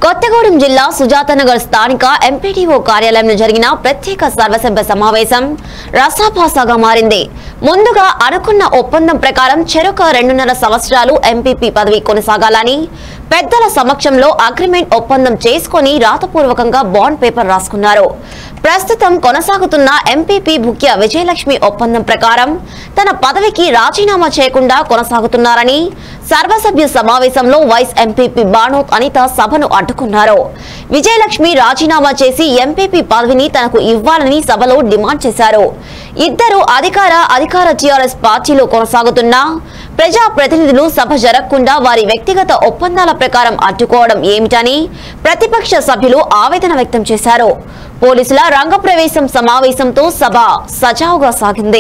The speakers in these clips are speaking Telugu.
కొత్తగూడెం జిల్లా సుజాతనగర్ స్థానిక ఎంపీడీఓ కార్యాలయంలో జరిగిన ప్రత్యేక సర్వసభ్య సమావేశం రసాభాసగా మారింది. ముందుగా అనుకున్న ఒప్పందం ప్రకారం చెరొక 2.5 సంవత్సరాలు ఎంపీపీ పదవి కొనసాగాలని పెద్దల సమక్షంలో అగ్రిమెంట్ ఒప్పందం చేసుకుని రాతపూర్వకంగా బాండ్ పేపర్ రాసుకున్నారు. ప్రస్తుతం కొనసాగుతున్న ఎంపీపీ ముఖ్య విజయలక్ష్మి ఒప్పందం ప్రకారం తన పదవికి రాజీనామా చేయకుండా కొనసాగుతున్నారని సర్వసభ్య సమావేశంలో వైస్ ఎంపీపీ బానోత్ అనిత సభను అడ్డుకున్నారు. విజయలక్ష్మి రాజీనామా చేసి ఎంపీపీ పదవిని తనకు ఇవ్వాలని సభలో డిమాండ్ చేశారు. ఇద్దరు అధికార టీఆర్ఎస్ పార్టీలో కొనసాగుతున్న ప్రజా ప్రతినిధులు సభ జరగకుండా వారి వ్యక్తిగత ఒప్పందాల ప్రకారం అడ్డుకోవడం ఏమిటని ప్రతిపక్ష సభ్యులు ఆవేదన వ్యక్తం చేశారు. పోలీసుల రంగప్రవేశం సమావేశంతో సభ సజావుగా సాగింది.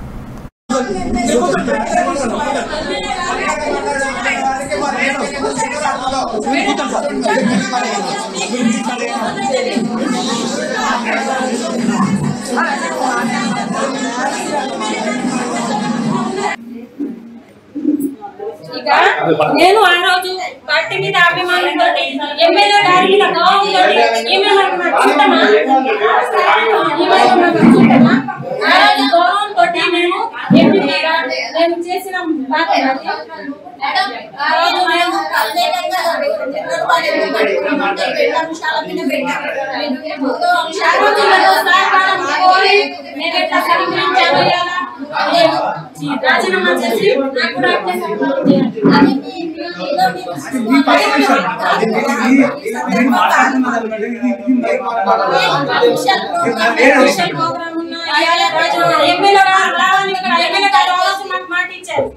నేను ఆ రోజు పార్టీ మీద అభిమానంతో ఎమ్మెల్యే గారి మీద గౌరవంతో గౌరవంతో మేము మేము చేసిన రాజీనామా చేసి మాట ఇచ్చారు.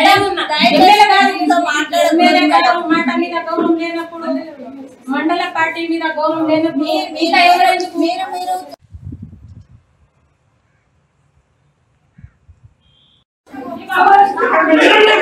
మాట మీద గౌరవం లేనప్పుడు మండల పార్టీ మీద గౌరవం లేనప్పుడు